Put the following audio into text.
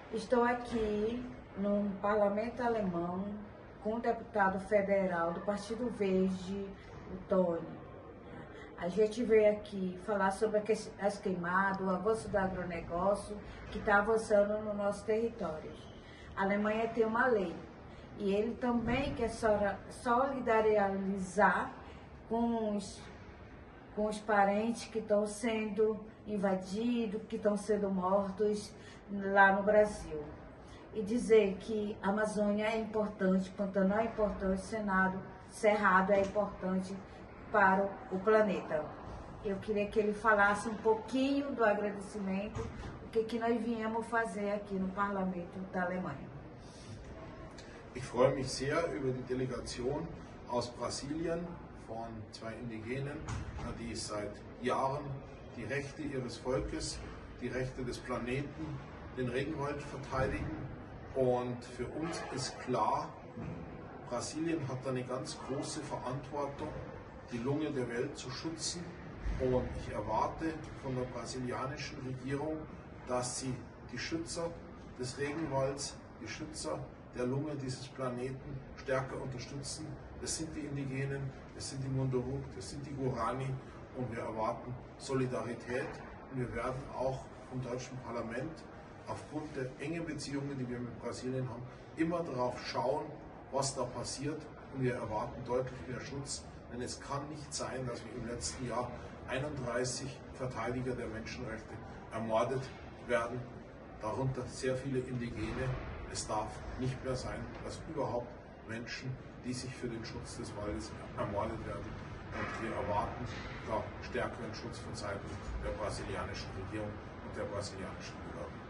Estou aqui no parlamento alemão com o deputado federal do Partido Verde, o Tony. A gente veio aqui falar sobre as queimadas, o avanço do agronegócio que está avançando no nosso território. A Alemanha tem uma lei e ele também quer solidarizar com os parentes que estão sendo invadidos, que estão sendo mortos lá no Brasil. E dizer que a Amazônia é importante, Pantanal é importante, Cerrado é importante para o planeta. Eu queria que ele falasse um pouquinho do agradecimento, o que nós viemos fazer aqui no Parlamento da Alemanha. Ich freue mich sehr über die Delegation aus Brasilien von zwei Indigenen, die seit Jahren die Rechte ihres Volkes, die Rechte des Planeten, den Regenwald verteidigen. Und für uns ist klar, Brasilien hat eine ganz große Verantwortung, die Lunge der Welt zu schützen. Und ich erwarte von der brasilianischen Regierung, dass sie die Schützer des Regenwalds, die Schützer der Lunge dieses Planeten stärker unterstützen. Das sind die Indigenen, das sind die Munduruk, das sind die Guarani und wir erwarten Solidarität. Und wir werden auch vom deutschen Parlament aufgrund der engen Beziehungen, die wir mit Brasilien haben, immer darauf schauen, was da passiert. Und wir erwarten deutlich mehr Schutz, denn es kann nicht sein, dass wir im letzten Jahr 31 Verteidiger der Menschenrechte ermordet werden, darunter sehr viele Indigene. Es darf nicht mehr sein, dass überhaupt Menschen, die sich für den Schutz des Waldes ermordet werden. Und wir erwarten da stärkeren Schutz von Seiten der brasilianischen Regierung und der brasilianischen Behörden.